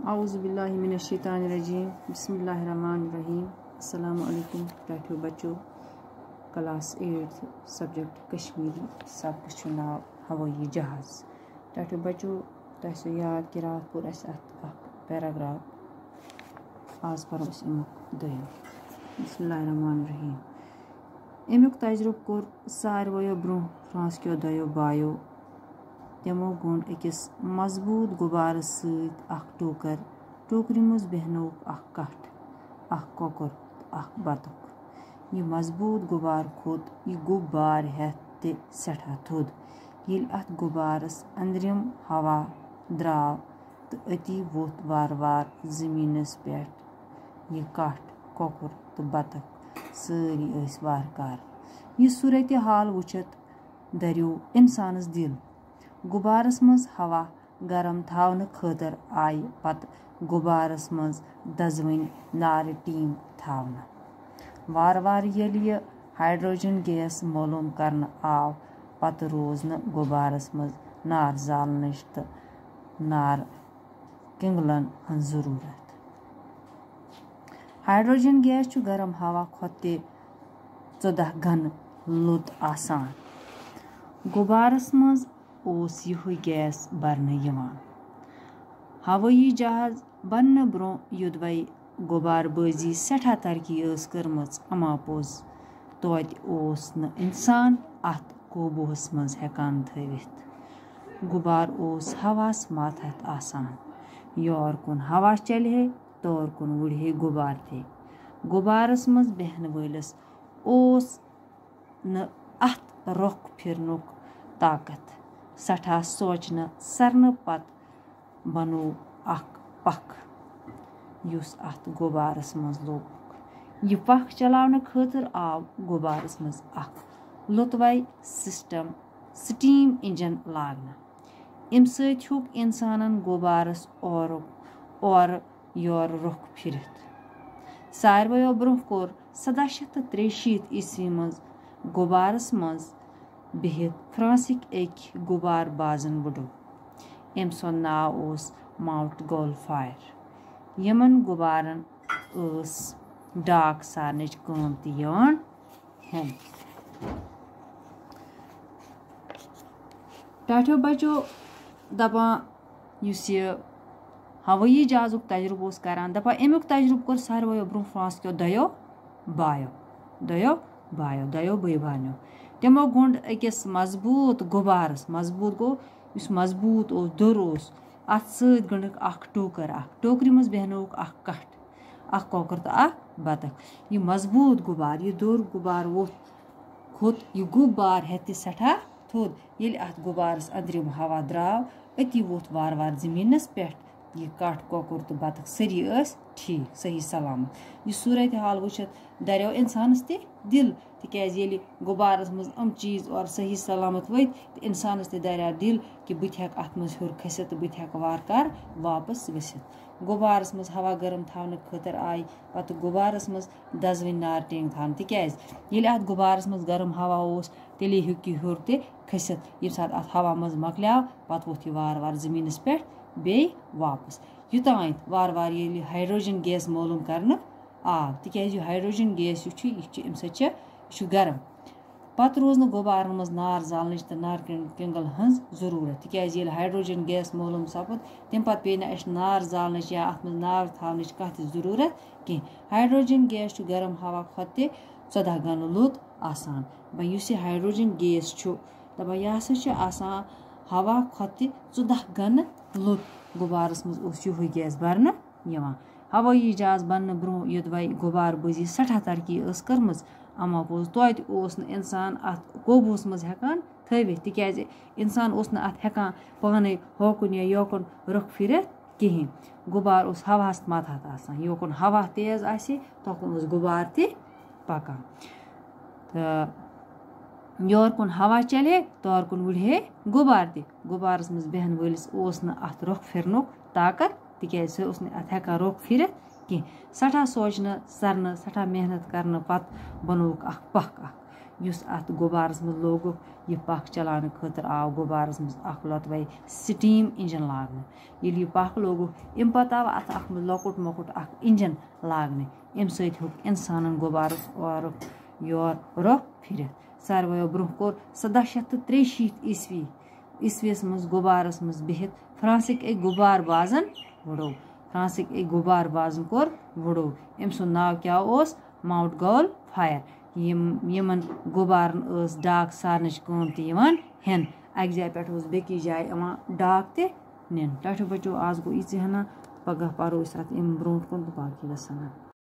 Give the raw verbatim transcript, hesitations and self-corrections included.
आऊज़ु बिल्लाहि मिनश शैतानिर रजीम बिस्मिल्लाहिर रहमानिर रहीम। अस्सलामु अलैकुम बैठो बच्चों। क्लास एट्थ सब्जेक्ट कश्मीरी सबक नाव हवाई जहाज। बैठो बच्चों तह याद कि रात पोर पैराग्राफ आज पर दम बिस्मिल्लाहिर रहमानिर रहीम। अमुक तजुर्बे कोर सारवो ब्रोह फ्रांसको दयो बायो। तमो गोंड अकिस मजबूत गुबार सत टोकर टोकर मज बेहनोक कठ कोकर बतख। यह मजबूत गुबार खोत यह गुब बार हेत ते सठा थोद। ये अत गुबारस अंदरिम हवा द्राव तो अति वोत वार वार जमीनस पे यह कठ कोकर तो बतख सारी ऐस वारकार। यह सूरत हाल वुचत दरियो इंसानस दिल। गुबारस मज हवा गरम थावन खतर आय पत गुबारस मज दजवन नार टीम थावन। वार वार येल यह हाइड्रोजन गैस मालूम करन आव पत रोज न गुबारस मज नार जालनच तो नार किंगलन हन जरूरत। हाइड्रोजन गैस चु गरम हवा खोते चौदह घन लुत आसान। गुबारस मज ओस यह गैस बरन यवान। हवाई जहाज बन ब्रो युदवै गुबार बाजी सठा तरक्की यस करमच अमा पोज तोत ओस न इंसान अत कोबूहस मज हेकान थवित। गुबार ओस हवास माथत आसान। योर कुन हवा चलहे तौर कुन उड़े गुबार थे। गुबारस मज बहन वलस ओस न अत रोख फिरनुक ताकत। सठा सोचन सरन पत बनो अख पख युस अत गुबारस मज लोग। यह पख चलावन खतर आव गुबारस मज अख लुतवै सिस्टम स्टीम इंजन लागन। अम सत हुक इंसानन गुबारस और और योर रुख फिरत। सारवो ब्रोह कोर सदा शत त्रेशीत ईस्वी मज गुबारस मज बिहित फ्रांसिक एक गुबार बाजन वुडो। अम सुन नाव ओस माउंट गोलफायर। यमन गुबारन ओस डाक सारनच काम ति यवान हेन। टाठो बचो दपा युस यह हवाई जहाजुक तजुर्बे ओस करान दपा अमुक तजुर्बे कोर सारवो ब्रोह फ्रांसको दयो बायो दयो बायो दयो बय बानो। तमो गोंड अकिस मजबूत गुबारस मजबूत गो इस मजबूत ओस दोर ओस अत सत गंडक अख टोकर अख टोकर मज बेहनोक अख कठ अख कोकर तो अख बतख। यह मजबूत गुबार यह दोर गुबार वोत खोत यह गुब बार हेत सठा थोद। ये अत गुबारस अंदरिम हवा द्राव अति वोत वार वार जमीनस पे यह कठ कोकर तो बतख सरी अस ठीक सही सलामत। यह सूरत हाल वुचत दरियो इंसानस ते दिल तिकाज ये गुबारस मज अम चीज और सही सलामत वत तो इंसानस ते दरिया दिल कि बह हेक अत मज हुर खसित तो बह हेक वार कार वापस गसित। गुबारस मज हवा गरम थावन खतर आय पत गुबारस मज दजवन नार टेंग थान तिकाज ये अत गुबारस मज गरम हवा ओस तेले हेक यह हुर ते खसित। ये सात अत हवा मज मकल्याव पत वोथ यह वार वार जमीनस पे बे वापस युतान वार वार ये हाइड्रोजन गैस मालूम करन आव तिकाज यह हाइड्रोजन गैस यह अम सह गरम पत रोज न गुबारन मज नार जालनच तो नार किंगल हज जरूरत। तिकाज ये हाइड्रोजन गैस मालूम सपद तम पत पे न नार जालनच या अत मज नार थावनच कह जरूरत कह। हाइड्रोजन गैस गरम हवा खोते चौदह गन लुत आसान। वह इस हाइड्रोजन गैस दपा यह हसा हवा खोते चौदह गन लुत गुबारस मज ओस यह गैस बरन यवान। हवाई जहाज बन ब्रो युदवै गुबार बाजी सठा तरक्की अस करमज अमा पोज तोत ओस न इंसान अत कोबूस मज हेकान थवित। तिकाज इंसान ओस न अत हेकान पाने होकुन या योकुन रुख फिरत कहें। गुबार ओस हवास माथत आसान। योकुन हवा तेज आसे तोकुन ओस गुबार ते पकान तो योर कुन हवा चले तौर कुन उड़े गुबार ते। गुबारस मज बहन वलिस ओस न अत रुख फिरनुक ताकत तिकाज सह ओस न अत हेकान रुख फिरत कह। सठा सोचन सरन सठा मेहनत करन पत बनोक अख पख अख युस अत गुबारस मज लोगुक यह पख चलाने खतर आव गुबारस मज अख लतवे स्टीम इंजन लागने ये पख लोगुक अम पत आव अत अख लकुट मकुट अख इंजन लागने अम सत हेक इंसान गुबारस और योर रोह फिर सारवो ब्रोह कोर सदा शत त्रे शीत ईस्वी ईस्वीस मज गुबारस मज बिहित फ्रांसिक एक गुबार बाजन वड़ो फ्रांसिक एक गुबार बाजन कोर वड़ो अम सुन नाव क्या ओस माउंट गॉल फायर यम यमन गुबारन ओस डाक सारनच काम ते यवान हेन अक जाय पेट ओस बेकी जाय यवान डाक ते निन टाटो बचो आज गो इच हना पगह पारो इस अत अम ब्रोट कोन बाकी वसना।